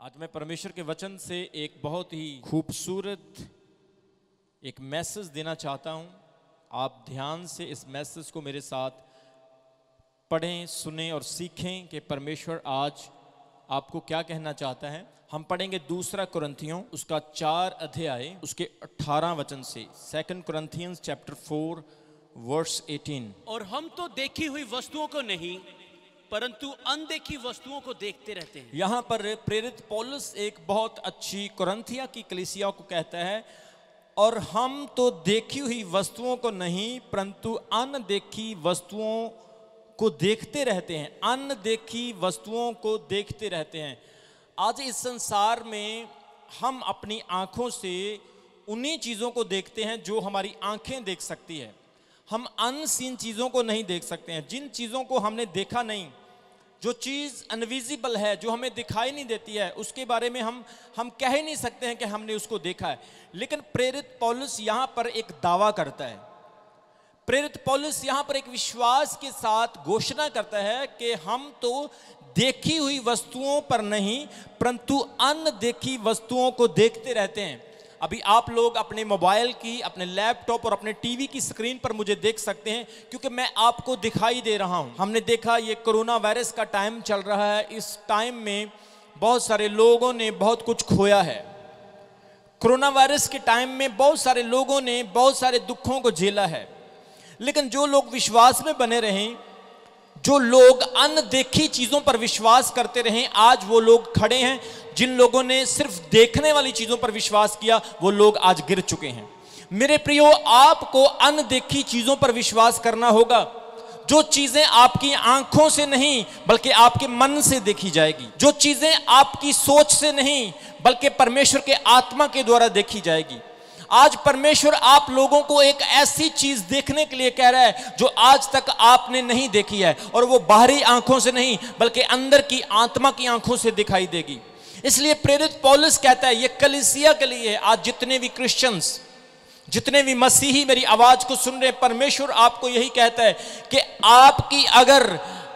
आज मैं परमेश्वर के वचन से एक बहुत ही खूबसूरत एक मैसेज देना चाहता हूं। आप ध्यान से इस मैसेज को मेरे साथ पढ़ें, सुनें और सीखें कि परमेश्वर आज आपको क्या कहना चाहता है। हम पढ़ेंगे दूसरा कुरिन्थियों उसका 4 अध्याय उसके 18 वचन से। 2 Corinthians chapter 4 verse 18। और हम तो देखी हुई वस्तुओं को नहीं परंतु अनदेखी वस्तुओं को देखते रहते हैं। यहाँ पर प्रेरित पौलुस एक बहुत अच्छी कुरिन्थिया की कलीसिया को कहता है, और हम तो देखी हुई वस्तुओं को नहीं परंतु अनदेखी वस्तुओं को देखते रहते हैं। अनदेखी वस्तुओं को देखते रहते हैं। आज इस संसार में हम अपनी आंखों से उन्हीं चीज़ों को देखते हैं जो हमारी आंखें देख सकती है। हम अनसीन चीज़ों को नहीं देख सकते हैं। जिन चीज़ों को हमने देखा नहीं, जो चीज़ अनविजिबल है, जो हमें दिखाई नहीं देती है, उसके बारे में हम कह ही नहीं सकते हैं कि हमने उसको देखा है। लेकिन प्रेरित पौलुस यहाँ पर एक दावा करता है। प्रेरित पौलुस यहाँ पर एक विश्वास के साथ घोषणा करता है कि हम तो देखी हुई वस्तुओं पर नहीं परंतु अनदेखी वस्तुओं को देखते रहते हैं। अभी आप लोग अपने मोबाइल की, अपने लैपटॉप और अपने टीवी की स्क्रीन पर मुझे देख सकते हैं क्योंकि मैं आपको दिखाई दे रहा हूं। हमने देखा ये कोरोना वायरस का टाइम चल रहा है। इस टाइम में बहुत सारे लोगों ने बहुत कुछ खोया है। कोरोना वायरस के टाइम में बहुत सारे लोगों ने बहुत सारे दुखों को झेला है। लेकिन जो लोग विश्वास में बने रहें, जो लोग अनदेखी चीजों पर विश्वास करते रहें, आज वो लोग खड़े हैं। जिन लोगों ने सिर्फ देखने वाली चीजों पर विश्वास किया, वो लोग आज गिर चुके हैं। मेरे प्रियो, आपको अनदेखी चीजों पर विश्वास करना होगा। जो चीजें आपकी आंखों से नहीं बल्कि आपके मन से देखी जाएगी। जो चीजें आपकी सोच से नहीं बल्कि परमेश्वर के आत्मा के द्वारा देखी जाएगी। आज परमेश्वर आप लोगों को एक ऐसी चीज देखने के लिए कह रहा है जो आज तक आपने नहीं देखी है, और वो बाहरी आंखों से नहीं बल्कि अंदर की आत्मा की आंखों से दिखाई देगी। इसलिए प्रेरित पौलुस कहता है, ये कलीसिया के लिए है। आज जितने भी क्रिश्चियंस, जितने भी मसीही मेरी आवाज को सुन रहे हैं, परमेश्वर आपको यही कहता है कि आपकी अगर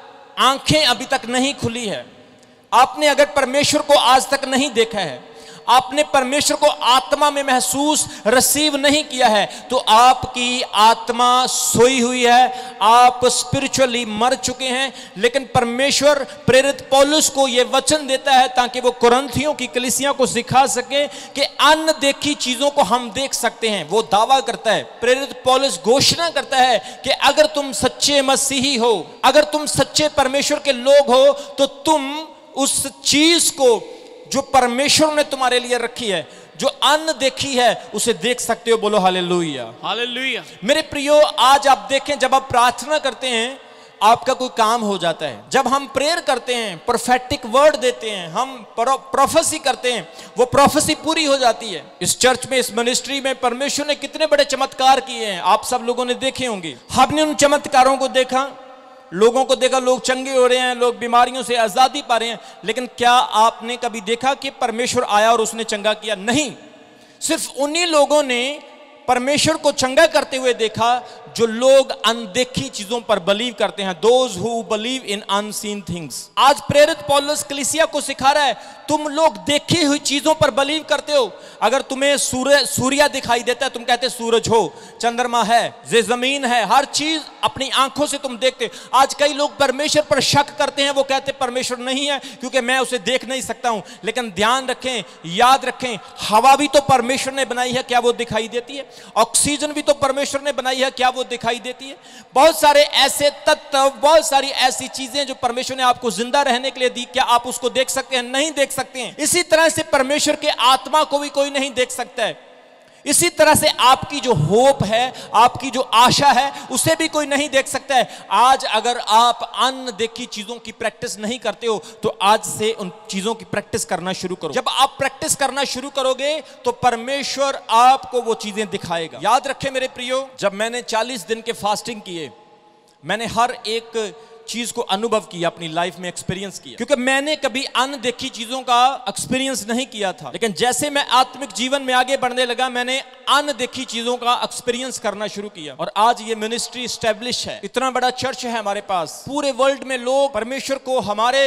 आंखें अभी तक नहीं खुली है, आपने अगर परमेश्वर को आज तक नहीं देखा है, आपने परमेश्वर को आत्मा में महसूस रिसीव नहीं किया है, तो आपकी आत्मा सोई हुई है। आप स्पिरिचुअली मर चुके हैं। लेकिन परमेश्वर प्रेरित पौलुस को यह वचन देता है ताकि वो कुरिन्थियों की कलीसिया को सिखा सके कि अनदेखी चीजों को हम देख सकते हैं। वो दावा करता है, प्रेरित पौलुस घोषणा करता है कि अगर तुम सच्चे मसीही हो, अगर तुम सच्चे परमेश्वर के लोग हो, तो तुम उस चीज को जो परमेश्वर ने तुम्हारे लिए रखी है, जो अनदेखी है, उसे देख सकते हो। बोलो हालेलुया, हालेलुया। मेरे प्रियो, आज आप देखें, जब आप प्रार्थना करते हैं आपका कोई काम हो जाता है। जब हम प्रेयर करते हैं, प्रोफेटिक वर्ड देते हैं, हम प्रोफेसी करते हैं, वो प्रोफेसी पूरी हो जाती है। इस चर्च में, इस मिनिस्ट्री में परमेश्वर ने कितने बड़े चमत्कार किए हैं, आप सब लोगों ने देखे होंगे। हमने उन चमत्कारों को देखा, लोगों को देखा, लोग चंगे हो रहे हैं, लोग बीमारियों से आजादी पा रहे हैं। लेकिन क्या आपने कभी देखा कि परमेश्वर आया और उसने चंगा किया? नहीं। सिर्फ उन्हीं लोगों ने परमेश्वर को चंगा करते हुए देखा जो लोग अनदेखी चीजों पर बिलीव करते हैं। Those who believe in unseen things। आज प्रेरित पौलुस कलीसिया को सिखा रहा है, तुम लोग देखी हुई चीजों पर बिलीव करते हो। अगर तुम्हें सूर्य दिखाई देता है, तुम कहते सूरज हो, चंद्रमा है, ये जमीन है, हर चीज अपनी आंखों से तुम देखते। आज कई लोग परमेश्वर पर शक करते हैं, वो कहते परमेश्वर नहीं है क्योंकि मैं उसे देख नहीं सकता हूं। लेकिन ध्यान रखें, याद रखें, हवा भी तो परमेश्वर ने बनाई है, क्या वो दिखाई देती है? ऑक्सीजन भी तो परमेश्वर ने बनाई है, क्या वो दिखाई देती है? बहुत सारे ऐसे तत्व, बहुत सारी ऐसी चीजें जो परमेश्वर ने आपको जिंदा रहने के लिए दी, क्या आप उसको देख सकते हैं? नहीं देख सकते हैं। इसी तरह से परमेश्वर के आत्मा को भी कोई नहीं देख सकता है। इसी तरह से आपकी जो होप है, आपकी जो आशा है, उसे भी कोई नहीं देख सकता है। आज अगर आप अनदेखी चीजों की प्रैक्टिस नहीं करते हो, तो आज से उन चीजों की प्रैक्टिस करना शुरू करो। जब आप प्रैक्टिस करना शुरू करोगे तो परमेश्वर आपको वो चीजें दिखाएगा। याद रखें मेरे प्रियो, जब मैंने 40 दिन के फास्टिंग किए, मैंने हर एक चीज को अनुभव किया, अपनी लाइफ में एक्सपीरियंस किया, क्योंकि मैंने कभी अनदेखी चीजों का एक्सपीरियंस नहीं किया था। लेकिन जैसे मैं आत्मिक जीवन में आगे बढ़ने लगा, मैंने अनदेखी चीजों का एक्सपीरियंस करना शुरू किया, और आज ये मिनिस्ट्री एस्टेब्लिश है। इतना बड़ा चर्च है हमारे पास। पूरे वर्ल्ड में लोग परमेश्वर को हमारे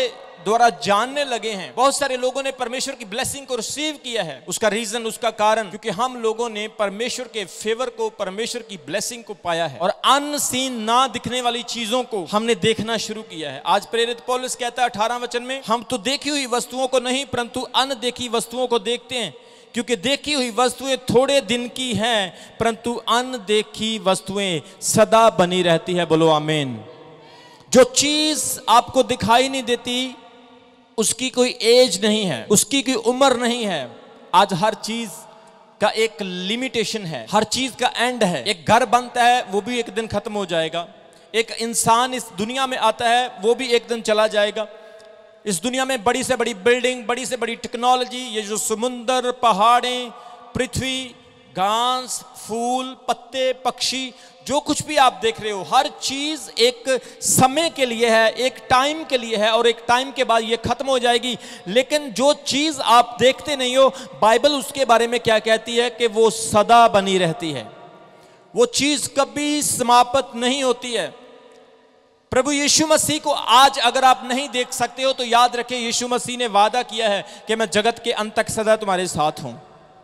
द्वारा जानने लगे हैं, बहुत सारे लोगों ने परमेश्वर की ब्लेसिंग को रिसीव किया है। उसका रीजन, उसका कारण, क्योंकि हम लोगों ने परमेश्वर के फेवर को, परमेश्वर की ब्लेसिंग को पाया है और अनसीन, ना दिखने वाली चीजों को हमने देखना शुरू किया है। आज प्रेरित पौलुस कहता है 18 वचन में, हम तो देखी हुई वस्तुओं को नहीं परंतु अनदेखी वस्तुओं को देखते हैं, क्योंकि देखी हुई वस्तुएं थोड़े दिन की हैं परंतु अनदेखी वस्तुएं सदा बनी रहती है। बोलो आमीन। जो चीज आपको दिखाई नहीं देती उसकी कोई एज नहीं है, उसकी कोई उम्र नहीं है। आज हर चीज का एक लिमिटेशन है, हर चीज का एंड है। एक घर बनता है वो भी एक दिन खत्म हो जाएगा, एक इंसान इस दुनिया में आता है वो भी एक दिन चला जाएगा। इस दुनिया में बड़ी से बड़ी बिल्डिंग, बड़ी से बड़ी टेक्नोलॉजी, ये जो समुंदर, पहाड़ें, पृथ्वी, घास, फूल, पत्ते, पक्षी, जो कुछ भी आप देख रहे हो, हर चीज एक समय के लिए है, एक टाइम के लिए है और एक टाइम के बाद ये खत्म हो जाएगी। लेकिन जो चीज आप देखते नहीं हो, बाइबल उसके बारे में क्या कहती है कि वो सदा बनी रहती है, वो चीज कभी समाप्त नहीं होती है। प्रभु यीशु मसीह को आज अगर आप नहीं देख सकते हो तो याद रखें, यीशु मसीह ने वादा किया है कि मैं जगत के अंत तक सदा तुम्हारे साथ हूं।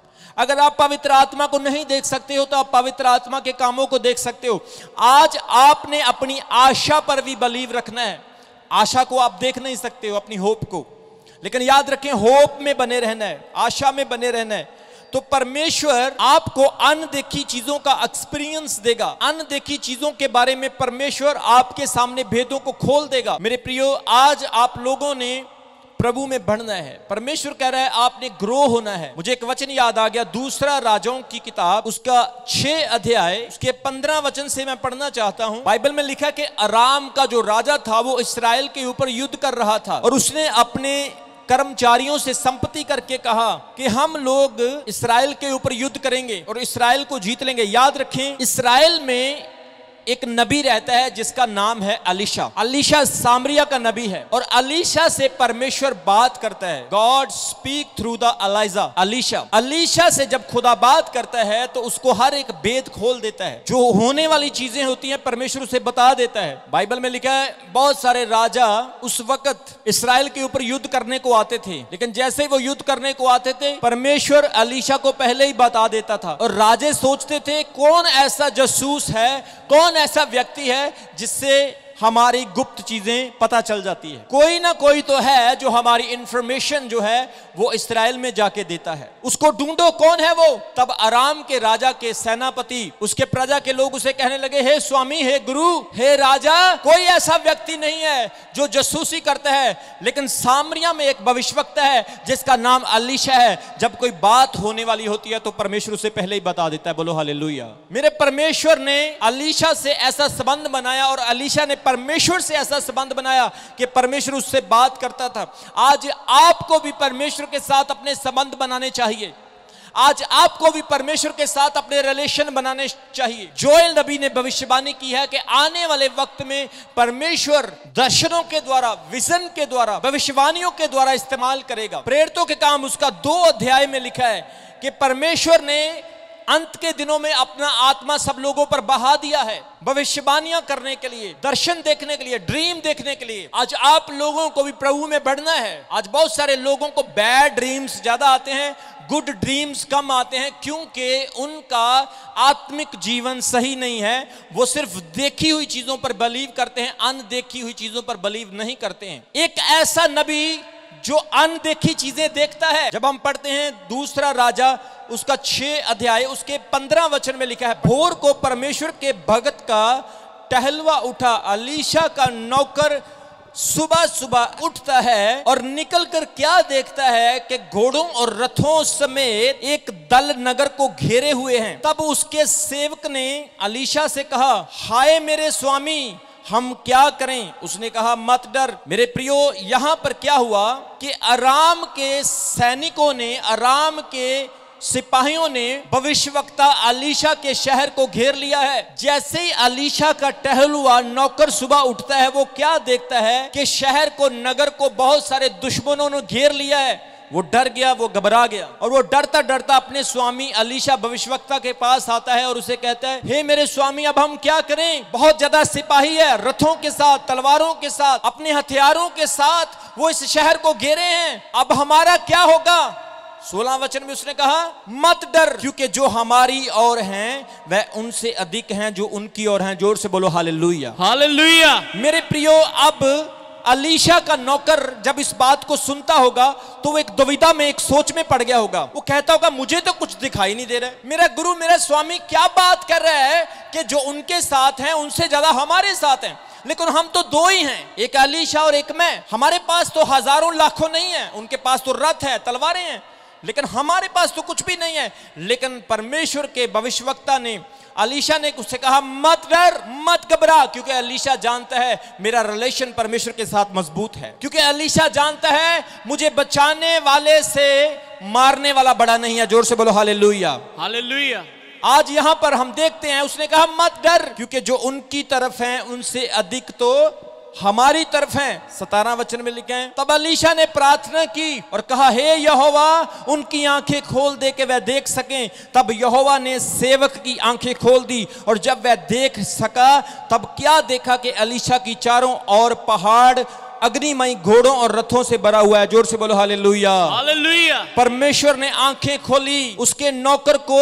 अगर आप पवित्र आत्मा को नहीं देख सकते हो तो आप पवित्र आत्मा के कामों को देख सकते हो। आज आपने अपनी आशा पर भी बिलीव रखना है। आशा को आप देख नहीं सकते हो, अपनी होप को, लेकिन याद रखें होप में बने रहना है, आशा में बने रहना है। तो परमेश्वर आपको अनदेखी चीजों का एक्सपीरियंस देगा, अनदेखी चीजों के बारे में परमेश्वर आपके सामने भेदों को खोल देगा। मेरे प्रियो, आज आप लोगों ने प्रभु में बढ़ना है। परमेश्वर कह रहा है आपने ग्रो होना है। मुझे एक वचन याद आ गया, दूसरा राजाओं की किताब, उसका 6 अध्याय, उसके 15 वचन से मैं पढ़ना चाहता हूं। बाइबल में लिखा कि अराम का जो राजा था वो इस्राएल के ऊपर युद्ध कर रहा था और उसने अपने कर्मचारियों से संपत्ति करके कहा कि हम लोग इस्राएल के ऊपर युद्ध करेंगे और इस्राएल को जीत लेंगे। याद रखें, इस्राएल में एक नबी रहता है जिसका नाम है अलीशा। अलीशा सामरिया का नबी है और अलीशा से परमेश्वर बात करता है। God speak through the Elijah. Elisha से जब खुदा बात करता है तो उसको हर एक भेद खोल देता है, जो होने वाली चीजें होती हैं परमेश्वर उसे बता देता है। बाइबल में लिखा है बहुत सारे राजा उस वक्त इस्राएल के ऊपर युद्ध करने को आते थे, लेकिन जैसे वो युद्ध करने को आते थे परमेश्वर अलीशा को पहले ही बता देता था और राजे सोचते थे कौन ऐसा जासूस है, कौन ऐसा व्यक्ति है जिससे हमारी गुप्त चीजें पता चल जाती है। कोई ना कोई तो है जो हमारी इंफॉर्मेशन जो है वो इस्राएल में जाके देता है, उसको ढूंढो कौन है वो। तब अराम के राजा के सेनापति, उसके प्रजा के लोग उसे कहने लगे, हे स्वामी, हे गुरु, हे राजा, कोई ऐसा व्यक्ति नहीं है जो जासूसी करता है, लेकिन सामरिया में एक भविष्यवक्ता है जिसका नाम अलीशा है। जब कोई बात होने वाली होती है तो परमेश्वर उसे पहले ही बता देता है। बोलो हालेलुया। मेरे परमेश्वर ने अलीशा से ऐसा संबंध बनाया और अलीशा ने परमेश्वर से ऐसा संबंध बनाया कि परमेश्वर उससे बात करता था। आज आपको भी परमेश्वर के साथ अपने संबंध बनाने चाहिए। आज आपको भी परमेश्वर के साथ अपने रिलेशन बनाने चाहिए। जोएल नबी ने भविष्यवाणी की है कि आने वाले वक्त में परमेश्वर दर्शनों के द्वारा, विजन के द्वारा, भविष्यवाणियों के द्वारा इस्तेमाल करेगा। प्रेरितों के काम उसका 2 अध्याय में लिखा है कि परमेश्वर ने अंत के दिनों में अपना आत्मा सब लोगों पर बहा दिया है, भविष्यवाणियां करने के लिए, दर्शन देखने के लिए, ड्रीम देखने के लिए। आज आप लोगों को भी प्रभु में बढ़ना है। आज बहुत सारे लोगों को बैड ड्रीम्स ज्यादा आते हैं, गुड ड्रीम्स कम आते हैं, क्योंकि उनका आत्मिक जीवन सही नहीं है। वो सिर्फ देखी हुई चीजों पर बिलीव करते हैं, अनदेखी हुई चीजों पर बिलीव नहीं करते हैं। एक ऐसा नबी जो अनदेखी चीजें देखता है, जब हम पढ़ते हैं दूसरा राजा उसका 6 अध्याय, उसके 15 वचन में लिखा है, भोर को परमेश्वर के भगत का टहलवा उठा, अलीशा का नौकर सुबह सुबह उठता है और निकलकर क्या देखता है कि घोड़ों और रथों समेत एक दल नगर को घेरे हुए हैं। तब उसके सेवक ने अलीशा से कहा, हाय मेरे स्वामी, हम क्या करें? उसने कहा, मत डर। मेरे प्रियो, यहां पर क्या हुआ कि अराम के सैनिकों ने, अराम के सिपाहियों ने भविष्यवक्ता अलीशा के शहर को घेर लिया है। जैसे ही अलीशा का टहलुआ नौकर सुबह उठता है, वो क्या देखता है कि शहर को, नगर को बहुत सारे दुश्मनों ने घेर लिया है। वो डर गया, वो घबरा गया और वो डरता डरता अपने स्वामी अलीशा भविष्यवक्ता के पास आता है और उसे कहता है, हे मेरे स्वामी, अब हम क्या करें? बहुत ज्यादा सिपाही है, रथों के साथ, तलवारों के साथ, अपने हथियारों के साथ वो इस शहर को घेरे हैं, अब हमारा क्या होगा? 16 वचन में उसने कहा, मत डर, क्योंकि जो हमारी ओर हैं वह उनसे अधिक हैं जो उनकी ओर हैं। जोर से बोलो हालेलुया, हालेलुया। मेरे प्रियो, अब अलीशा का नौकर जब इस बात को सुनता होगा तो वो एक दुविधा में, एक सोच में पड़ गया होगा। वो कहता होगा, मुझे तो कुछ दिखाई नहीं दे रहा है, मेरा गुरु, मेरा स्वामी क्या बात कर रहा है कि जो उनके साथ हैं उनसे ज्यादा हमारे साथ हैं, लेकिन हम तो दो ही हैं, एक अलीशा और एक मैं। हमारे पास तो हजारों लाखों नहीं है, उनके पास तो रथ है, तलवारें हैं, लेकिन हमारे पास तो कुछ भी नहीं है। लेकिन परमेश्वर के भविष्यवक्ता ने, अलीशा ने उससे कहा, मत डर, मत घबरा, क्योंकि अलीशा जानता है मेरा रिलेशन परमेश्वर के साथ मजबूत है, क्योंकि अलीशा जानता है मुझे बचाने वाले से मारने वाला बड़ा नहीं है। जोर से बोलो हालेलुया, हालेलुया। आज यहां पर हम देखते हैं, उसने कहा मत डर, क्योंकि जो उनकी तरफ हैं उनसे अधिक तो हमारी तरफ हैं। 17 वचन में लिखे हैं, तब अलीशा ने प्रार्थना की और कहा, हे यहोवा, उनकी आंखें खोल दे कि वह देख सकें। तब यहोवा ने सेवक की आंखें खोल दी और जब वह देख सका तब क्या देखा कि अलीशा की चारों ओर पहाड़ अग्निमय घोड़ों और रथों से भरा हुआ है। जोर से बोलो हालेलुया, हालेलुया। परमेश्वर ने आंखें खोली, उसके नौकर को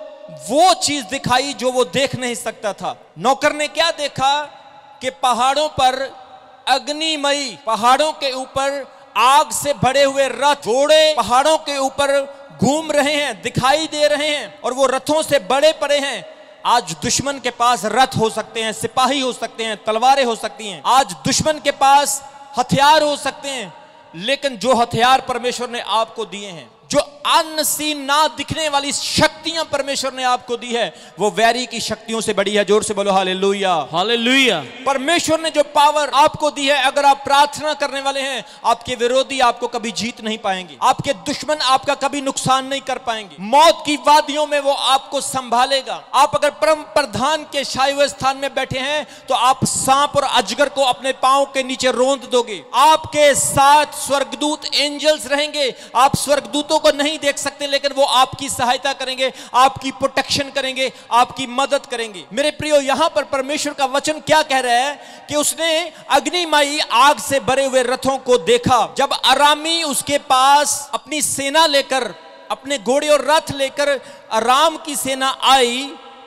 वो चीज दिखाई जो वो देख नहीं सकता था। नौकर ने क्या देखा कि पहाड़ों पर अग्निमयी, पहाड़ों के ऊपर आग से भरे हुए रथ, घोड़े पहाड़ों के ऊपर घूम रहे हैं, दिखाई दे रहे हैं, और वो रथों से बड़े पड़े हैं। आज दुश्मन के पास रथ हो सकते हैं, सिपाही हो सकते हैं, तलवारें हो सकती हैं, आज दुश्मन के पास हथियार हो सकते हैं, लेकिन जो हथियार परमेश्वर ने आपको दिए हैं, जो अनसीन, ना दिखने वाली शक्तियां परमेश्वर ने आपको दी है, वो वैरी की शक्तियों से बड़ी है। जोर से बोलो हालेलुया, हालेलुया। परमेश्वर ने जो पावर आपको दी है, अगर आप प्रार्थना करने वाले हैं, आपके विरोधी आपको कभी जीत नहीं पाएंगे, आपके दुश्मन आपका कभी नुकसान नहीं कर पाएंगे, मौत की वादियों में वो आपको संभालेगा। आप अगर परम प्रधान के छाए हुए स्थान में बैठे हैं तो आप सांप और अजगर को अपने पांव के नीचे रोंद दोगे। आपके साथ स्वर्गदूत, एंजल्स रहेंगे। आप स्वर्गदूतों को नहीं देख सकते, लेकिन वो आपकी सहायता करेंगे, आपकी प्रोटेक्शन करेंगे, आपकी मदद करेंगे। मेरे प्रियो, यहां पर परमेश्वर का वचन क्या कह रहा है कि उसने अग्निमयी आग से भरे हुए रथों को देखा। जब अरामी उसके पास अपनी सेना लेकर, अपने घोड़े और रथ लेकर अराम की सेना आई,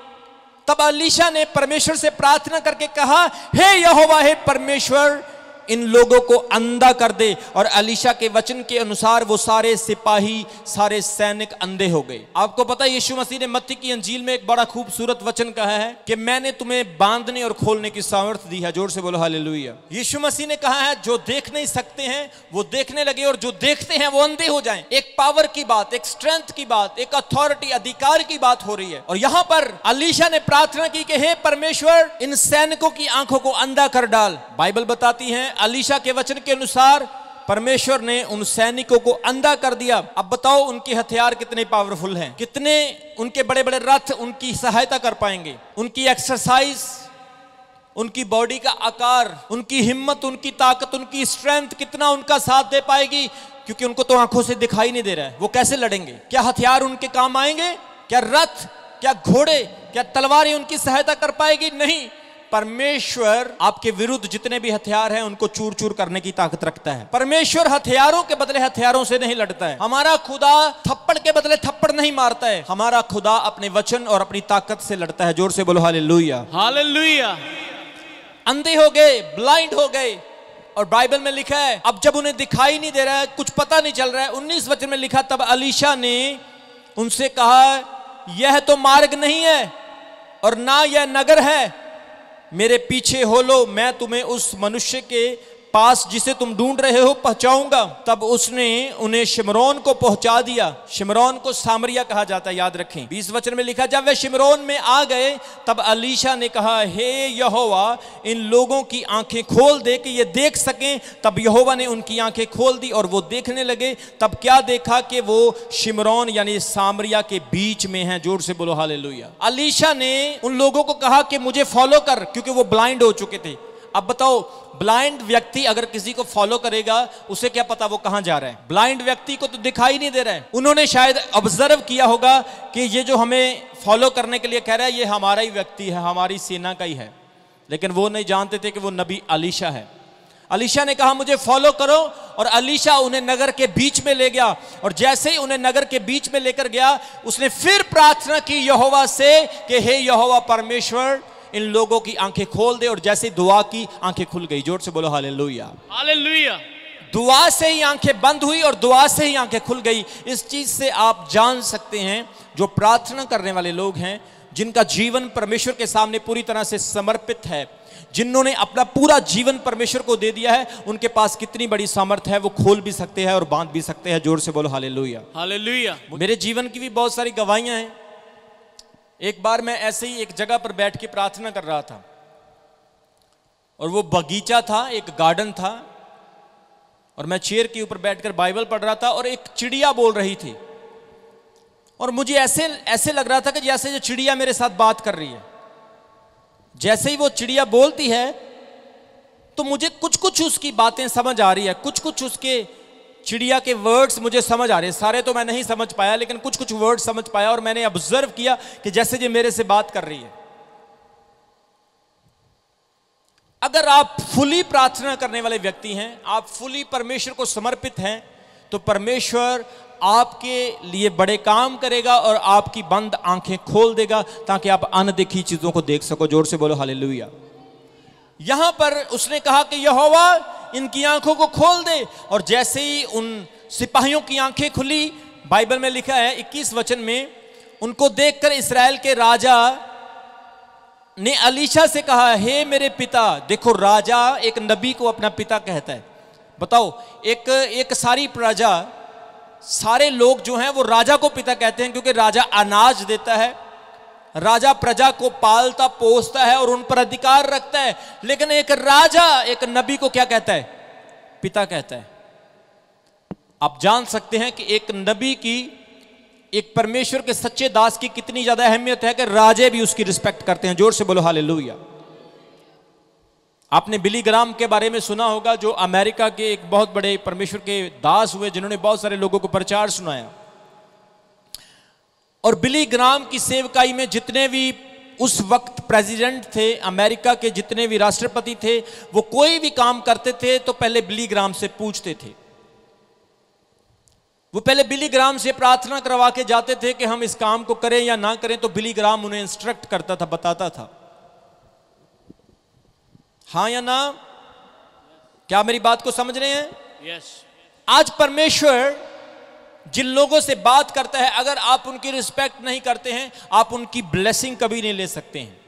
तब अलीशा ने परमेश्वर से प्रार्थना करके कहा, हे यहोवा, हे परमेश्वर, इन लोगों को अंधा कर दे। और अलीशा के वचन के अनुसार वो सारे सिपाही, सारे सैनिक अंधे हो गए। आपको पता है, यीशु मसीह ने मत्ती की अंजील में एक बड़ा खूबसूरत वचन कहा है कि मैंने तुम्हें बांधने और खोलने की सामर्थ्य दी है। जोर से बोलो हालेलुया। यीशु मसीह ने कहा है, जो देख नहीं सकते हैं वो देखने लगे, और जो देखते हैं वो अंधे हो जाएं। एक पावर की बात, एक स्ट्रेंथ की बात, एक अथॉरिटी, अधिकार की बात हो रही है। और यहां पर अलीशा ने प्रार्थना की कि हे परमेश्वर, इन सैनिकों की आंखों को अंधा कर डाल। बाइबल बताती है, अलीशा के वचन के अनुसार परमेश्वर ने उन सैनिकों को अंधा कर दिया। अब बताओ, उनके हथियार कितने पावरफुल हैं, कितने उनके बड़े बड़े रथ उनकी सहायता कर पाएंगे, उनकी एक्सरसाइज, उनकी बॉडी का आकार, उनकी हिम्मत, उनकी ताकत, उनकी स्ट्रेंथ कितना उनका साथ दे पाएगी, क्योंकि उनको तो आंखों से दिखाई नहीं दे रहा है। वो कैसे लड़ेंगे? क्या हथियार उनके काम आएंगे? क्या रथ, क्या घोड़े, क्या तलवारें उनकी सहायता कर पाएगी? नहीं। परमेश्वर आपके विरुद्ध जितने भी हथियार हैं उनको चूर चूर करने की ताकत रखता है। परमेश्वर हथियारों के बदले हथियारों से नहीं लड़ता है। हमारा खुदा थप्पड़ के बदले थप्पड़ नहीं मारता है। हमारा खुदा अपने वचन और अपनी ताकत से लड़ता है। जोर से बोलो हालेलुया, हालेलुया। अंधे हो गए, ब्लाइंड हो गए, और बाइबल में लिखा है अब जब उन्हें दिखाई नहीं दे रहा है, कुछ पता नहीं चल रहा है, 19 वचन में लिखा, तब अलीशा ने उनसे कहा, यह तो मार्ग नहीं है और ना यह नगर है, मेरे पीछे हो लो, मैं तुम्हें उस मनुष्य के पास जिसे तुम ढूंढ रहे हो पहुंचाऊंगा। तब उसने उन्हें शिमरोन को पहुंचा दिया। शिमरोन को सामरिया कहा जाता है, याद रखें। 20 वचन में लिखा, जब वे शिमरोन में आ गए तब अलीशा ने कहा, हे यहोवा, इन लोगों की आंखें खोल दे कि ये देख सकें। तब यहोवा ने उनकी आंखें खोल दी और वो देखने लगे। तब क्या देखा कि वो शिमरोन यानी सामरिया के बीच में है। जोर से बोलो हालेलुया। अलीशा ने उन लोगों को कहा कि मुझे फॉलो कर, क्योंकि वो ब्लाइंड हो चुके थे। अब बताओ, ब्लाइंड व्यक्ति अगर किसी को फॉलो करेगा, उसे क्या पता वो कहां जा रहा है? ब्लाइंड व्यक्ति को तो दिखाई नहीं दे रहा है। उन्होंने शायद ऑब्जर्व किया होगा कि ये जो हमें फॉलो करने के लिए कह रहा है, ये हमारा ही व्यक्ति है, हमारी सेना का ही है, लेकिन वो नहीं जानते थे कि वो नबी अलीशा है। अलीशा ने कहा मुझे फॉलो करो, और अलीशा उन्हें नगर के बीच में ले गया, और जैसे ही उन्हें नगर के बीच में लेकर गया, उसने फिर प्रार्थना की यहोवा से कि हे यहोवा परमेश्वर, इन लोगों की आंखें खोल दे। और जैसे दुआ की, आंखें खुल गई। जोर से बोलो हालेलुया। हालेलुया। दुआ से ही आंखें बंद हुई और दुआ से ही आंखें खुल गई। इस चीज से आप जान सकते हैं, जो प्रार्थना करने वाले लोग हैं, जिनका जीवन परमेश्वर के सामने पूरी तरह से समर्पित है, जिन्होंने अपना पूरा जीवन परमेश्वर को दे दिया है, उनके पास कितनी बड़ी सामर्थ है, वो खोल भी सकते हैं और बांध भी सकते हैं। जोर से बोलो हालेलुया। हालेलुया। मेरे जीवन की भी बहुत सारी गवाहियां हैं। एक बार मैं ऐसे ही एक जगह पर बैठ के प्रार्थना कर रहा था, और वो बगीचा था, एक गार्डन था, और मैं चेयर के ऊपर बैठकर बाइबल पढ़ रहा था, और एक चिड़िया बोल रही थी, और मुझे ऐसे लग रहा था कि जैसे जो चिड़िया मेरे साथ बात कर रही है। जैसे ही वो चिड़िया बोलती है, तो मुझे कुछ कुछ उसकी बातें समझ आ रही है, कुछ कुछ उसके चिड़िया के वर्ड्स मुझे समझ आ रहे हैं। सारे तो मैं नहीं समझ पाया, लेकिन कुछ कुछ वर्ड्स समझ पाया, और मैंने ऑब्जर्व किया कि जैसे ये मेरे से बात कर रही है। अगर आप फुली प्रार्थना करने वाले व्यक्ति हैं, आप फुली परमेश्वर को समर्पित हैं, तो परमेश्वर आपके लिए बड़े काम करेगा और आपकी बंद आंखें खोल देगा, ताकि आप अनदेखी चीजों को देख सको। जोर से बोलो हालेलुया। यहां पर उसने कहा कि यहोवा इनकी आंखों को खोल दे, और जैसे ही उन सिपाहियों की आंखें खुली, बाइबल में लिखा है 21 वचन में, उनको देखकर इस्राएल के राजा ने अलीशा से कहा, हे मेरे पिता। देखो, राजा एक नबी को अपना पिता कहता है। बताओ, एक सारी प्रजा, सारे लोग जो हैं वो राजा को पिता कहते हैं, क्योंकि राजा अनाज देता है, राजा प्रजा को पालता पोसता है और उन पर अधिकार रखता है। लेकिन एक राजा एक नबी को क्या कहता है? पिता कहता है। आप जान सकते हैं कि एक नबी की, एक परमेश्वर के सच्चे दास की कितनी ज्यादा अहमियत है कि राजे भी उसकी रिस्पेक्ट करते हैं। जोर से बोलो हालेलुया। आपने बिली ग्राम के बारे में सुना होगा, जो अमेरिका के एक बहुत बड़े परमेश्वर के दास हुए, जिन्होंने बहुत सारे लोगों को प्रचार सुनाया। और बिली ग्राम की सेवकाई में जितने भी उस वक्त प्रेसिडेंट थे, अमेरिका के जितने भी राष्ट्रपति थे, वो कोई भी काम करते थे तो पहले बिली ग्राम से पूछते थे। वो पहले बिली ग्राम से प्रार्थना करवा के जाते थे कि हम इस काम को करें या ना करें, तो बिली ग्राम उन्हें इंस्ट्रक्ट करता था, बताता था। हाँ या ना? क्या मेरी बात को समझ रहे हैं? यस। आज परमेश्वर जिन लोगों से बात करता है, अगर आप उनकी रिस्पेक्ट नहीं करते हैं, आप उनकी ब्लेसिंग कभी नहीं ले सकते हैं।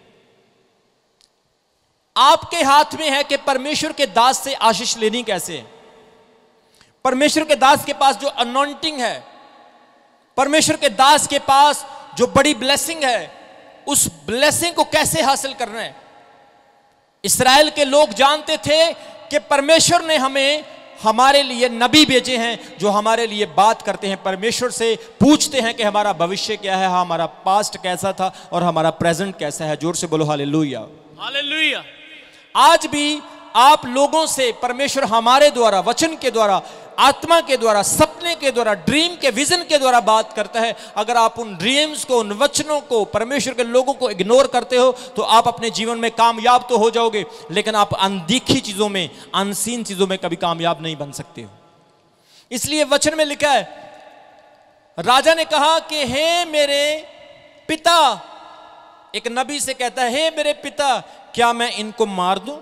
आपके हाथ में है कि परमेश्वर के दास से आशीष लेनी कैसे है। परमेश्वर के दास के पास जो अनॉइंटिंग है, परमेश्वर के दास के पास जो बड़ी ब्लेसिंग है, उस ब्लेसिंग को कैसे हासिल करना है। इस्राएल के लोग जानते थे कि परमेश्वर ने हमें, हमारे लिए नबी भेजे हैं, जो हमारे लिए बात करते हैं, परमेश्वर से पूछते हैं कि हमारा भविष्य क्या है, हमारा पास्ट कैसा था और हमारा प्रेजेंट कैसा है। जोर से बोलो हालेलुया। हालेलुया। आज भी आप लोगों से परमेश्वर हमारे द्वारा, वचन के द्वारा, आत्मा के द्वारा, सपने के द्वारा, ड्रीम के, विजन के द्वारा बात करता है। अगर आप उन ड्रीम्स को, उन वचनों को, परमेश्वर के लोगों को इग्नोर करते हो, तो आप अपने जीवन में कामयाब तो हो जाओगे, लेकिन आप अनदेखी चीजों में, अनसीन चीजों में कभी कामयाब नहीं बन सकते हो। इसलिए वचन में लिखा है, राजा ने कहा कि हे मेरे पिता, एक नबी से कहता है, हे मेरे पिता, क्या मैं इनको मार दूं?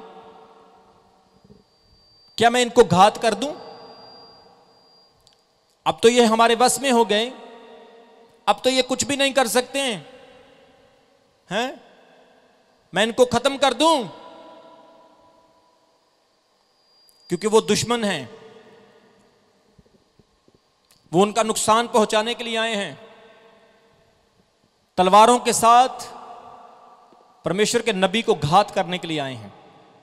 क्या मैं इनको घात कर दूं? अब तो ये हमारे बस में हो गए, अब तो ये कुछ भी नहीं कर सकते हैं? मैं इनको खत्म कर दूं? क्योंकि वो दुश्मन हैं, वो उनका नुकसान पहुंचाने के लिए आए हैं। तलवारों के साथ परमेश्वर के नबी को घात करने के लिए आए हैं।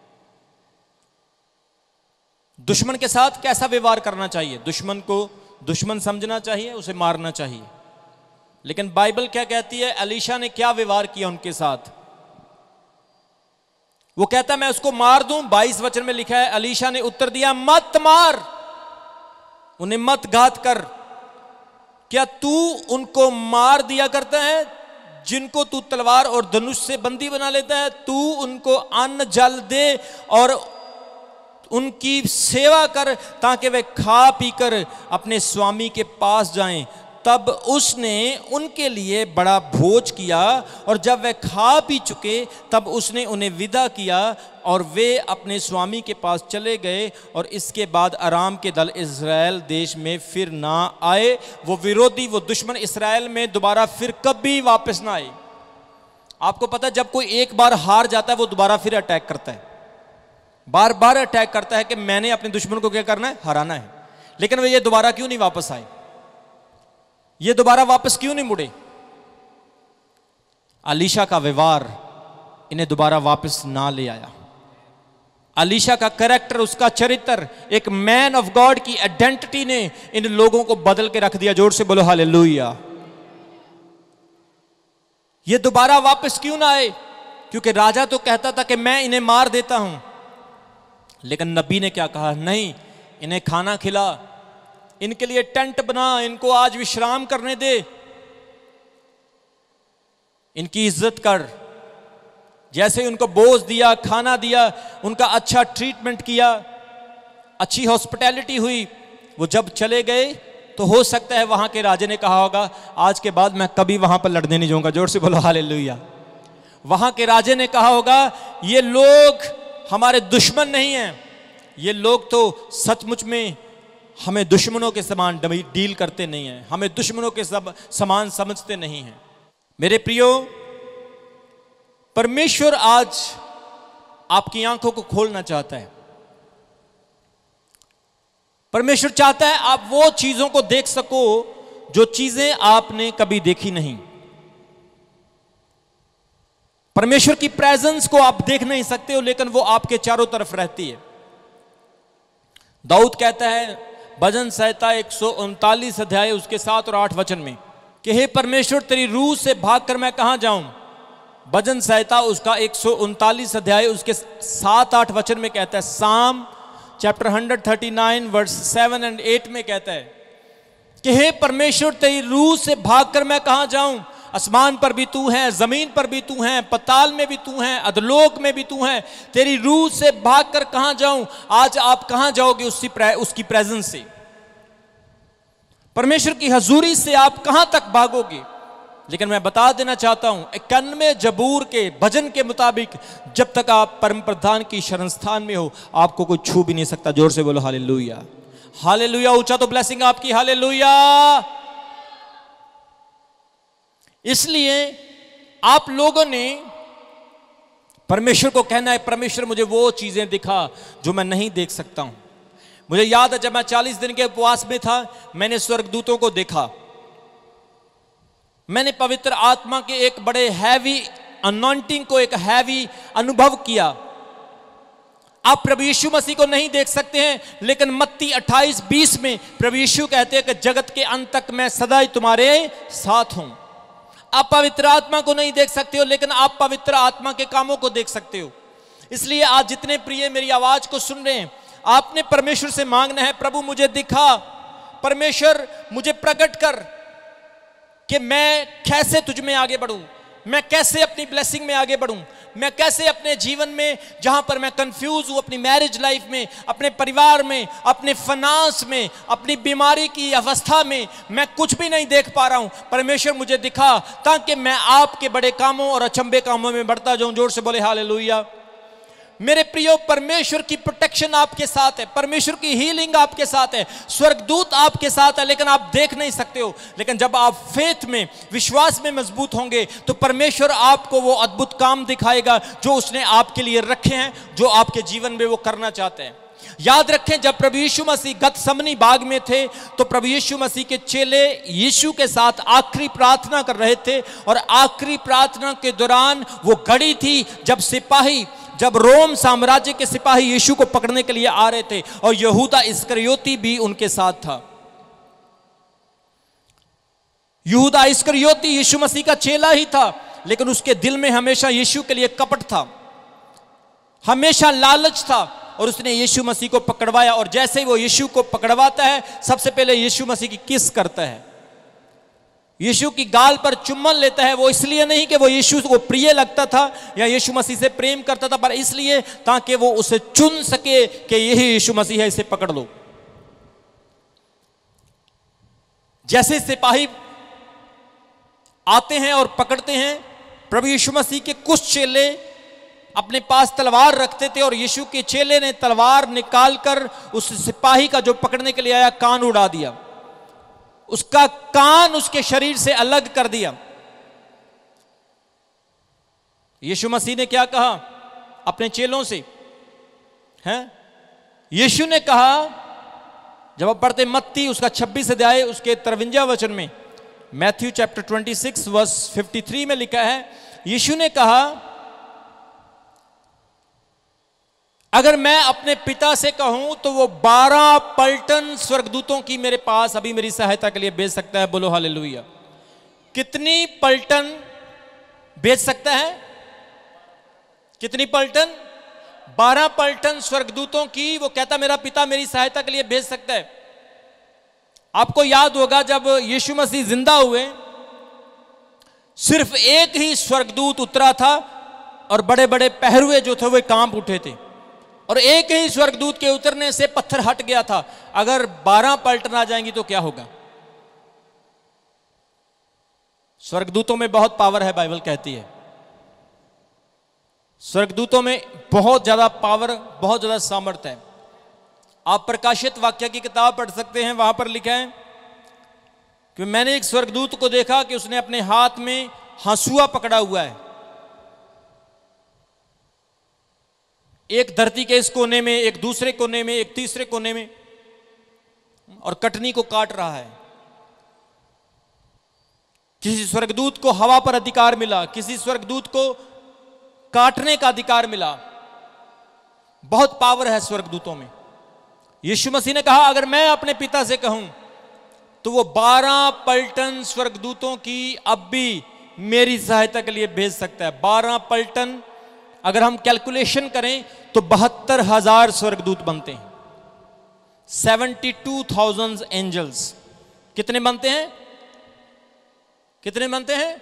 दुश्मन के साथ कैसा व्यवहार करना चाहिए? दुश्मन को दुश्मन समझना चाहिए, उसे मारना चाहिए। लेकिन बाइबल क्या कहती है? अलीशा ने क्या व्यवहार किया उनके साथ? वो कहता है मैं उसको मार दूं। 22 वचन में लिखा है, अलीशा ने उत्तर दिया, मत मार, उन्हें मत घात कर। क्या तू उनको मार दिया करता है जिनको तू तलवार और धनुष से बंदी बना लेता है? तू उनको अन्न जल दे और उनकी सेवा कर ताकि वे खा पीकर अपने स्वामी के पास जाएं। तब उसने उनके लिए बड़ा भोज किया और जब वे खा पी चुके तब उसने उन्हें विदा किया और वे अपने स्वामी के पास चले गए। और इसके बाद अराम के दल इस्राएल देश में फिर ना आए। वो विरोधी, वो दुश्मन इस्राएल में दोबारा फिर कभी वापस ना आए। आपको पता है, जब कोई एक बार हार जाता है वो दोबारा फिर अटैक करता है, बार बार अटैक करता है कि मैंने अपने दुश्मन को क्या करना है, हराना है। लेकिन वे ये दोबारा क्यों नहीं वापस आए, ये दोबारा वापस क्यों नहीं मुड़े? अलीशा का व्यवहार इन्हें दोबारा वापस ना ले आया। अलीशा का कैरेक्टर, उसका चरित्र, एक मैन ऑफ गॉड की आइडेंटिटी ने इन लोगों को बदल के रख दिया। जोर से बोलो हालेलुया। ये दोबारा वापस क्यों ना आए? क्योंकि राजा तो कहता था कि मैं इन्हें मार देता हूं, लेकिन नबी ने क्या कहा, नहीं, इन्हें खाना खिला, इनके लिए टेंट बना, इनको आज विश्राम करने दे, इनकी इज्जत कर। जैसे ही उनको बोझ दिया, खाना दिया, उनका अच्छा ट्रीटमेंट किया, अच्छी हॉस्पिटैलिटी हुई, वो जब चले गए तो हो सकता है वहां के राजे ने कहा होगा, आज के बाद मैं कभी वहां पर लड़ने नहीं जाऊंगा। जोर से बोलो हालेलुया। वहां के राजे ने कहा होगा, ये लोग हमारे दुश्मन नहीं हैं, ये लोग तो सचमुच में हमें दुश्मनों के समान डील करते नहीं हैं, हमें दुश्मनों के समान समझते नहीं हैं। मेरे प्रियो, परमेश्वर आज आपकी आंखों को खोलना चाहता है। परमेश्वर चाहता है आप वो चीजों को देख सको जो चीजें आपने कभी देखी नहीं। परमेश्वर की प्रेजेंस को आप देख नहीं सकते हो, लेकिन वो आपके चारों तरफ रहती है। दाऊद कहता है भजन संहिता 139 अध्याय उसके 7 और 8 वचन में कि हे परमेश्वर, तेरी रूह से भागकर मैं कहां जाऊं। भजन संहिता उसका 139 अध्याय उसके 7-8 वचन में कहता है। साम चैप्टर 139 वर्स 7 और 8 में कहता है कि हे परमेश्वर, तेरी रूह से भागकर मैं कहां जाऊं। आसमान पर भी तू है, जमीन पर भी तू है, पताल में भी तू है, अधलोक में भी तू है। तेरी रूह से भागकर कहां जाऊं। आज आप कहां जाओगे उसकी प्रेजेंस से, परमेश्वर की हजूरी से आप कहां तक भागोगे। लेकिन मैं बता देना चाहता हूं 91 जबूर के भजन के मुताबिक जब तक आप परम प्रधान की शरण स्थान में हो आपको कोई छू भी नहीं सकता। जोर से बोलो हालेलुया। हालेलुया। ऊंचा तो ब्लेसिंग आपकी, हालेलुया। इसलिए आप लोगों ने परमेश्वर को कहना है, परमेश्वर मुझे वो चीजें दिखा जो मैं नहीं देख सकता हूं। मुझे याद है जब मैं 40 दिन के उपवास में था, मैंने स्वर्गदूतों को देखा। मैंने पवित्र आत्मा के एक बड़े हैवी अनॉइंटिंग को, एक हैवी अनुभव किया। आप प्रभु यीशु मसीह को नहीं देख सकते हैं, लेकिन मत्ती 28:20 में प्रभु यीशु कहते हैं कि जगत के अंत तक मैं सदा ही तुम्हारे साथ हूं। आप पवित्र आत्मा को नहीं देख सकते हो, लेकिन आप पवित्र आत्मा के कामों को देख सकते हो। इसलिए आज जितने प्रिय मेरी आवाज को सुन रहे हैं, आपने परमेश्वर से मांगना है, प्रभु मुझे दिखा, परमेश्वर मुझे प्रकट कर कि मैं कैसे तुझ में आगे बढ़ूं, मैं कैसे अपनी ब्लेसिंग में आगे बढ़ूं, मैं कैसे अपने जीवन में जहां पर मैं कंफ्यूज हूं, अपनी मैरिज लाइफ में, अपने परिवार में, अपने फाइनेंस में, अपनी बीमारी की अवस्था में मैं कुछ भी नहीं देख पा रहा हूं, परमेश्वर मुझे दिखा ताकि मैं आपके बड़े कामों और अचंभे कामों में बढ़ता जाऊं। जोर से बोले हालेलुया। मेरे प्रियो, परमेश्वर की प्रोटेक्शन आपके साथ है, परमेश्वर की हीलिंग आपके साथ है, स्वर्गदूत आपके साथ है, लेकिन आप देख नहीं सकते हो। लेकिन जब आप फेथ में, विश्वास में मजबूत होंगे तो परमेश्वर आपको वो अद्भुत काम दिखाएगा जो उसने आपके लिए रखे हैं, जो आपके जीवन में वो करना चाहते हैं। याद रखें, जब प्रभु यीशु मसीह गतसमनी बाग में थे तो प्रभु यीशु मसीह के चेले यीशु के साथ आखिरी प्रार्थना कर रहे थे, और आखिरी प्रार्थना के दौरान वो घड़ी थी जब रोम साम्राज्य के सिपाही यीशु को पकड़ने के लिए आ रहे थे, और यहूदा इस्करियोती भी उनके साथ था। यहूदा इस्करियोती यीशु मसीह का चेला ही था, लेकिन उसके दिल में हमेशा यीशु के लिए कपट था। हमेशा लालच था और उसने यीशु मसीह को पकड़वाया। और जैसे ही वो यीशु को पकड़वाता है, सबसे पहले यीशु मसीह की किस करता है, यीशु की गाल पर चुम्बन लेता है। वो इसलिए नहीं कि वो यीशु को प्रिय लगता था या यीशु मसीह से प्रेम करता था, पर इसलिए ताकि वो उसे चुन सके कि यही यीशु मसीह है, इसे पकड़ लो। जैसे सिपाही आते हैं और पकड़ते हैं, प्रभु यीशु मसीह के कुछ चेले अपने पास तलवार रखते थे और यीशु के चेले ने तलवार निकालकर उस सिपाही का जो पकड़ने के लिए आया कान उड़ा दिया, उसका कान उसके शरीर से अलग कर दिया। यीशु मसीह ने क्या कहा अपने चेलों से, हैं? यीशु ने कहा, जब आप पढ़ते मत्ती उसका 26 अध्याय उसके 53 वचन में, मैथ्यू चैप्टर 26 वर्स 53 में लिखा है, यीशु ने कहा, अगर मैं अपने पिता से कहूं तो वो 12 पलटन स्वर्गदूतों की मेरे पास अभी मेरी सहायता के लिए भेज सकता है। बोलो हालेलुया। कितनी पलटन भेज सकता है? कितनी पलटन? 12 पलटन स्वर्गदूतों की वो कहता मेरा पिता मेरी सहायता के लिए भेज सकता है। आपको याद होगा जब यीशु मसीह जिंदा हुए, सिर्फ एक ही स्वर्गदूत उतरा था और बड़े बड़े पहरुए जो थे वे कांप उठे थे, और एक ही स्वर्गदूत के उतरने से पत्थर हट गया था। अगर 12 पलटन आ जाएंगी तो क्या होगा? स्वर्गदूतों में बहुत पावर है, बाइबल कहती है। स्वर्गदूतों में बहुत ज्यादा पावर, बहुत ज्यादा सामर्थ्य है। आप प्रकाशित वाक्य की किताब पढ़ सकते हैं, वहां पर लिखा है कि मैंने एक स्वर्गदूत को देखा कि उसने अपने हाथ में हंसुआ पकड़ा हुआ है, एक धरती के इस कोने में, एक दूसरे कोने में, एक तीसरे कोने में, और कटनी को काट रहा है। किसी स्वर्गदूत को हवा पर अधिकार मिला, किसी स्वर्गदूत को काटने का अधिकार मिला। बहुत पावर है स्वर्गदूतों में। यीशु मसीह ने कहा अगर मैं अपने पिता से कहूं तो वो 12 पलटन स्वर्गदूतों की अब भी मेरी सहायता के लिए भेज सकता है। 12 पलटन अगर हम कैलकुलेशन करें तो 72,000 स्वर्गदूत बनते हैं। 72,000 एंजल्स। कितने बनते हैं? कितने बनते हैं?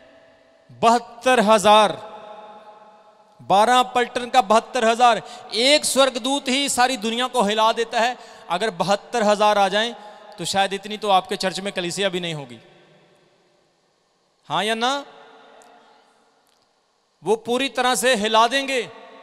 72,000। 12 पलटन का 72,000। एक स्वर्गदूत ही सारी दुनिया को हिला देता है। अगर 72,000 आ जाएं तो शायद इतनी तो आपके चर्च में कलीसिया भी नहीं होगी। हाँ या ना? वो पूरी तरह से हिला देंगे।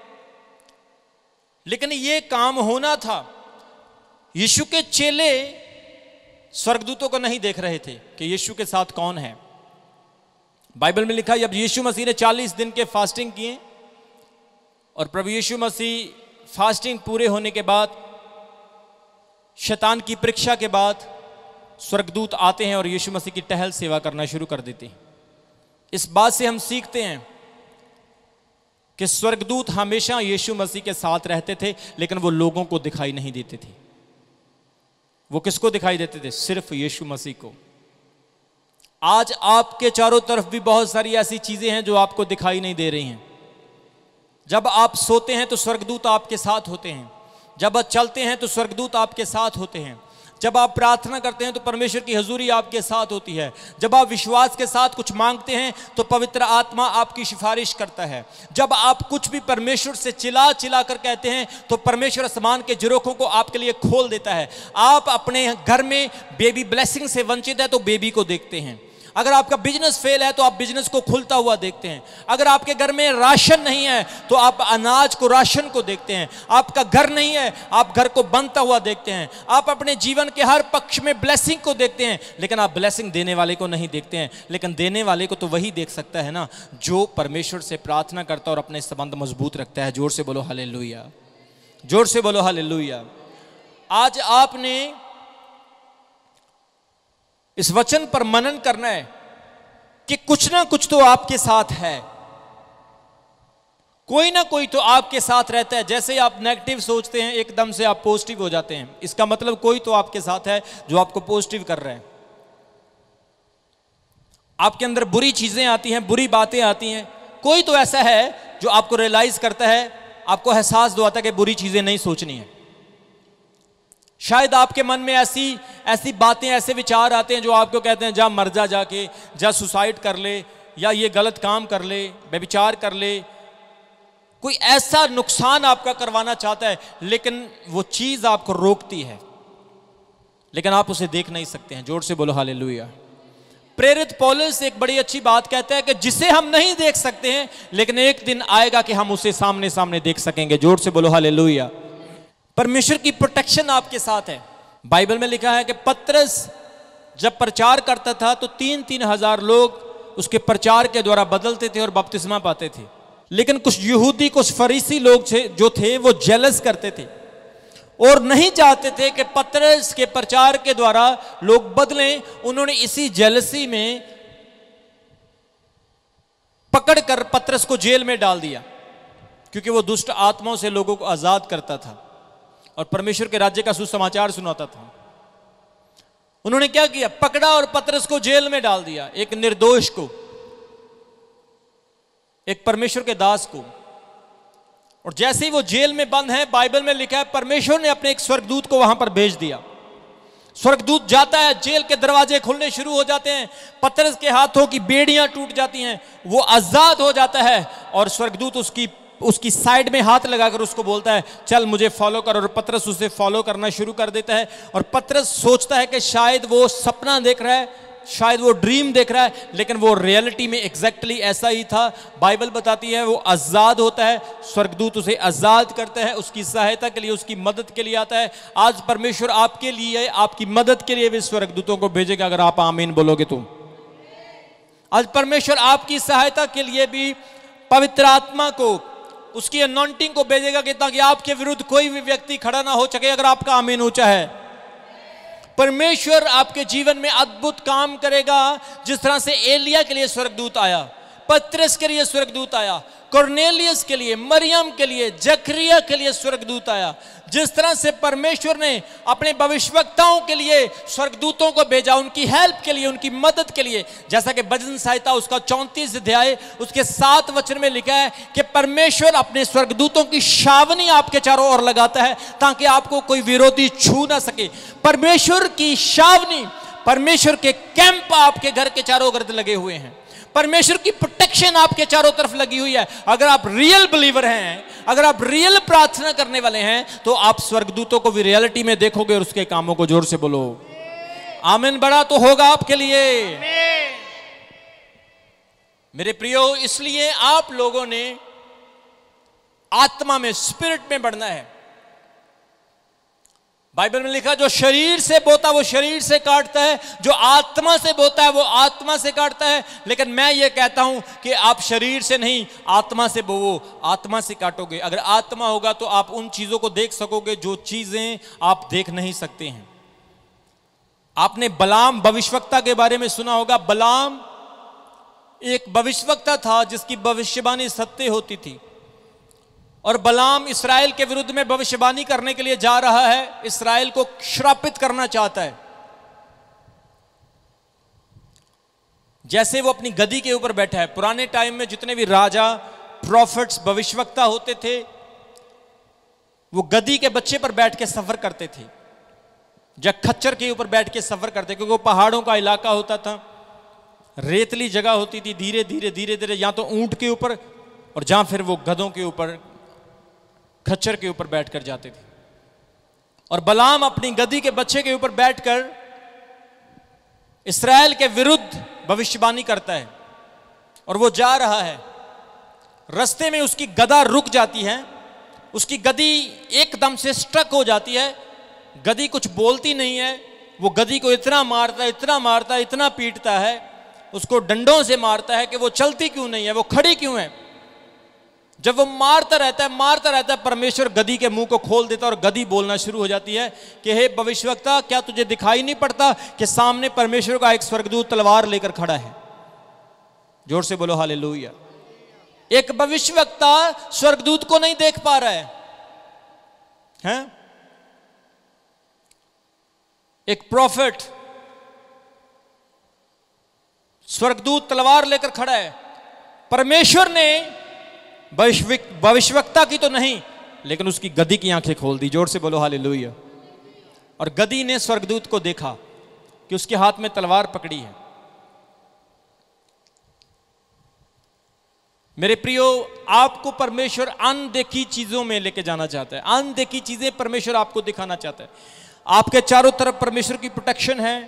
लेकिन ये काम होना था। यीशु के चेले स्वर्गदूतों को नहीं देख रहे थे कि यीशु के साथ कौन है। बाइबल में लिखा है जब यीशु मसीह ने 40 दिन के फास्टिंग किए और प्रभु यीशु मसीह फास्टिंग पूरे होने के बाद, शैतान की परीक्षा के बाद, स्वर्गदूत आते हैं और यीशु मसीह की टहल सेवा करना शुरू कर देते हैं। इस बात से हम सीखते हैं कि स्वर्गदूत हमेशा यीशु मसीह के साथ रहते थे, लेकिन वो लोगों को दिखाई नहीं देते थे। वो किसको दिखाई देते थे? सिर्फ यीशु मसीह को। आज आपके चारों तरफ भी बहुत सारी ऐसी चीजें हैं जो आपको दिखाई नहीं दे रही हैं। जब आप सोते हैं तो स्वर्गदूत आपके साथ होते हैं। जब आप चलते हैं तो स्वर्गदूत आपके साथ होते हैं। जब आप प्रार्थना करते हैं तो परमेश्वर की हजूरी आपके साथ होती है। जब आप विश्वास के साथ कुछ मांगते हैं तो पवित्र आत्मा आपकी सिफारिश करता है। जब आप कुछ भी परमेश्वर से चिल्ला चिल्ला कर कहते हैं तो परमेश्वर आसमान के झरोखों को आपके लिए खोल देता है। आप अपने घर में बेबी ब्लेसिंग से वंचित है तो बेबी को देखते हैं। अगर आपका बिजनेस फेल है तो आप बिजनेस को खुलता हुआ देखते हैं। अगर आपके घर में राशन नहीं है तो आप अनाज को, राशन को देखते हैं। आपका घर नहीं है, आप घर को बनता हुआ देखते हैं। आप अपने जीवन के हर पक्ष में ब्लेसिंग को देखते हैं, लेकिन आप ब्लेसिंग देने वाले को नहीं देखते हैं। लेकिन देने वाले को तो वही देख सकता है ना जो परमेश्वर से प्रार्थना करता और अपने संबंध मजबूत रखता है। जोर से बोलो हालेलुया। जोर से बोलो हालेलुया। आज आपने इस वचन पर मनन करना है कि कुछ ना कुछ तो आपके साथ है। कोई ना कोई तो आपके साथ रहता है। जैसे आप नेगेटिव सोचते हैं एकदम से आप पॉजिटिव हो जाते हैं। इसका मतलब कोई तो आपके साथ है जो आपको पॉजिटिव कर रहा है। आपके अंदर बुरी चीजें आती हैं, बुरी बातें आती हैं, कोई तो ऐसा है जो आपको रियलाइज करता है आपको एहसास दिलाता है कि बुरी चीजें नहीं सोचनी है। शायद आपके मन में ऐसी बातें, ऐसे विचार आते हैं जो आपको कहते हैं जा मर जा, जाके जा सुसाइड कर ले, या ये गलत काम कर ले, व्यभिचार कर ले, कोई ऐसा नुकसान आपका करवाना चाहता है, लेकिन वो चीज आपको रोकती है, लेकिन आप उसे देख नहीं सकते हैं। जोर से बोलो हालेलुया। प्रेरित पौलुस एक बड़ी अच्छी बात कहता है कि जिसे हम नहीं देख सकते हैं, लेकिन एक दिन आएगा कि हम उसे सामने सामने देख सकेंगे। जोर से बोलो हालेलुया। परमेश्वर की प्रोटेक्शन आपके साथ है। बाइबल में लिखा है कि पतरस जब प्रचार करता था तो 3-3 हजार लोग उसके प्रचार के द्वारा बदलते थे और बपतिस्मा पाते थे। लेकिन कुछ यहूदी, कुछ फरीसी लोग जो थे वो जेलस करते थे और नहीं चाहते थे कि पतरस के प्रचार के द्वारा लोग बदलें। उन्होंने इसी जेलसी में पकड़कर पतरस को जेल में डाल दिया, क्योंकि वो दुष्ट आत्माओं से लोगों को आजाद करता था और परमेश्वर के राज्य का सुसमाचार सुनाता था। उन्होंने क्या किया? पकड़ा और पतरस को जेल में डाल दिया, एक निर्दोष को, एक परमेश्वर के दास को। और जैसे ही वो जेल में बंद है, बाइबल में लिखा है परमेश्वर ने अपने एक स्वर्गदूत को वहां पर भेज दिया। स्वर्गदूत जाता है, जेल के दरवाजे खुलने शुरू हो जाते हैं, पतरस के हाथों की बेड़ियां टूट जाती हैं, वो आजाद हो जाता है और स्वर्गदूत उसकी साइड में हाथ लगाकर उसको बोलता है चल मुझे फॉलो कर। और पतरस उसे फॉलो करना शुरू कर देता है। और पतरस सोचता है कि शायद वो सपना देख रहा है, शायद वो ड्रीम देख रहा है, लेकिन वो रियलिटी में एग्जैक्टली ऐसा ही था। बाइबल बताती है वो आजाद होता है, स्वर्गदूत उसे आजाद करता है, उसकी सहायता के लिए, उसकी मदद के लिए आता है। आज परमेश्वर आपके लिए, आपकी मदद के लिए भी स्वर्गदूतों को भेजेगा, अगर आप आमीन बोलोगे तो। आज परमेश्वर आपकी सहायता के लिए भी पवित्र आत्मा को, उसकी अनॉइंटिंग को भेजेगा कि ताकि आपके विरुद्ध कोई भी व्यक्ति खड़ा ना हो सके, अगर आपका आमीन ऊंचा है। परमेश्वर आपके जीवन में अद्भुत काम करेगा। जिस तरह से एलिया के लिए स्वर्गदूत आया, पतरस के लिए स्वर्गदूत आया, कॉर्नेलियस के लिए, मरियम के लिए, जकरिया के लिए स्वर्गदूत आया। जिस तरह से परमेश्वर ने अपने भविष्यवक्ताओं के लिए स्वर्गदूतों को भेजा, उनकी हेल्प के लिए, उनकी मदद के लिए। जैसा कि भजन संहिता उसका 34 अध्याय उसके 7 वचन में लिखा है कि परमेश्वर अपने स्वर्गदूतों की छावनी आपके चारों ओर लगाता है ताकि आपको कोई विरोधी छू ना सके। परमेश्वर की छावनी, परमेश्वर के कैंप आपके घर के चारों गर्द लगे हुए हैं। परमेश्वर की प्रोटेक्शन आपके चारों तरफ लगी हुई है। अगर आप रियल बिलीवर हैं, अगर आप रियल प्रार्थना करने वाले हैं, तो आप स्वर्गदूतों को भी रियलिटी में देखोगे और उसके कामों को जोर से बोलो आमीन। बड़ा तो होगा आपके लिए मेरे प्रियो। इसलिए आप लोगों ने आत्मा में, स्पिरिट में बढ़ना है। बाइबल में लिखा जो शरीर से बोता वो शरीर से काटता है, जो आत्मा से बोता है वो आत्मा से काटता है। लेकिन मैं ये कहता हूं कि आप शरीर से नहीं, आत्मा से बोवो, आत्मा से काटोगे। अगर आत्मा होगा तो आप उन चीजों को देख सकोगे जो चीजें आप देख नहीं सकते हैं। आपने बलाम भविष्यवक्ता के बारे में सुना होगा। बलाम एक भविष्यवक्ता था जिसकी भविष्यवाणी सत्य होती थी, और बलाम इस्राएल के विरुद्ध में भविष्यवाणी करने के लिए जा रहा है, इस्राएल को श्रापित करना चाहता है। जैसे वो अपनी गद्दी के ऊपर बैठा है, पुराने टाइम में जितने भी राजा, प्रॉफिट्स, भविष्यवक्ता होते थे, वो गद्दी के बच्चे पर बैठ के सफर करते थे, या खच्चर के ऊपर बैठ के सफर करते, क्योंकि वो पहाड़ों का इलाका होता था, रेतली जगह होती थी। धीरे धीरे धीरे धीरे या तो ऊंट के ऊपर और जहां फिर वो गधों के ऊपर, खच्चर के ऊपर बैठकर जाते थे। और बलाम अपनी गद्दी के बच्चे के ऊपर बैठकर इस्राएल के विरुद्ध भविष्यवाणी करता है। और वो जा रहा है, रास्ते में उसकी गधा रुक जाती है, उसकी गद्दी एकदम से स्ट्रक हो जाती है। गद्दी कुछ बोलती नहीं है। वो गद्दी को इतना मारता है, इतना मारता है, इतना पीटता है, उसको डंडों से मारता है कि वो चलती क्यों नहीं है, वो खड़ी क्यों है। जब वो मारता रहता है, परमेश्वर गद्दी के मुंह को खोल देता है और गद्दी बोलना शुरू हो जाती है कि हे भविष्यवक्ता, क्या तुझे दिखाई नहीं पड़ता कि सामने परमेश्वर का एक स्वर्गदूत तलवार लेकर खड़ा है। जोर से बोलो हालेलुया। एक भविष्यवक्ता स्वर्गदूत को नहीं देख पा रहा है? एक प्रॉफिट, स्वर्गदूत तलवार लेकर खड़ा है। परमेश्वर ने भविष्यवक्ता की तो नहीं, लेकिन उसकी गदी की आंखें खोल दी। जोर से बोलो हालेलुया। और गदी ने स्वर्गदूत को देखा कि उसके हाथ में तलवार पकड़ी है। मेरे प्रियो, आपको परमेश्वर अनदेखी चीजों में लेके जाना चाहता है। अनदेखी चीजें परमेश्वर आपको दिखाना चाहता है। आपके चारों तरफ परमेश्वर की प्रोटेक्शन है,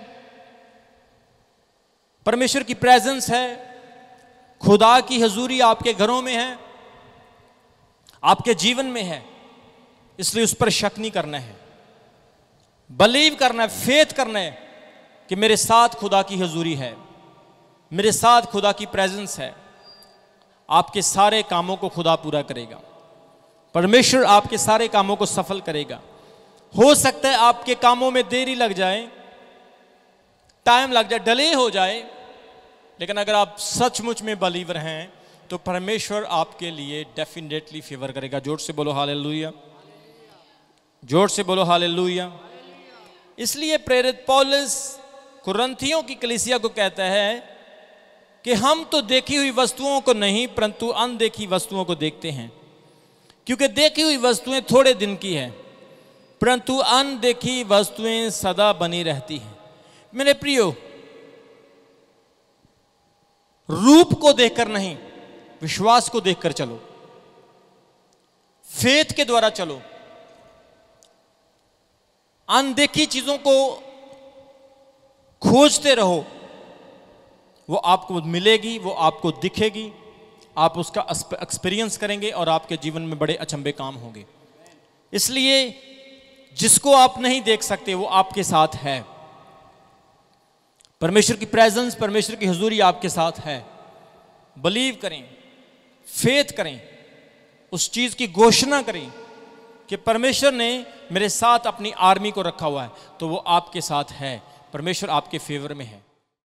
परमेश्वर की प्रेजेंस है, खुदा की हजूरी आपके घरों में है, आपके जीवन में है। इसलिए उस पर शक नहीं करना है, बिलीव करना है, फेथ करना है कि मेरे साथ खुदा की हजूरी है, मेरे साथ खुदा की प्रेजेंस है। आपके सारे कामों को खुदा पूरा करेगा। परमेश्वर आपके सारे कामों को सफल करेगा। हो सकता है आपके कामों में देरी लग जाए, टाइम लग जाए, डिले हो जाए, लेकिन अगर आप सचमुच में बिलीवर हैं तो परमेश्वर आपके लिए डेफिनेटली फेवर करेगा। जोर से बोलो हालेलुया, जोर से बोलो हालेलुया। इसलिए प्रेरित पौलुस कुरिन्थियों की कलीसिया को कहता है कि हम तो देखी हुई वस्तुओं को नहीं परंतु अनदेखी वस्तुओं को देखते हैं, क्योंकि देखी हुई वस्तुएं थोड़े दिन की है परंतु अनदेखी वस्तुएं सदा बनी रहती हैं। मेरे प्रियो, रूप को देखकर नहीं, विश्वास को देखकर चलो, फेथ के द्वारा चलो। अनदेखी चीजों को खोजते रहो, वो आपको मिलेगी, वो आपको दिखेगी, आप उसका एक्सपीरियंस करेंगे और आपके जीवन में बड़े अचंभे काम होंगे। इसलिए जिसको आप नहीं देख सकते वो आपके साथ है। परमेश्वर की प्रेजेंस, परमेश्वर की हुजूरी आपके साथ है। बिलीव करें, फेथ करें, उस चीज की घोषणा करें कि परमेश्वर ने मेरे साथ अपनी आर्मी को रखा हुआ है, तो वो आपके साथ है। परमेश्वर आपके फेवर में है।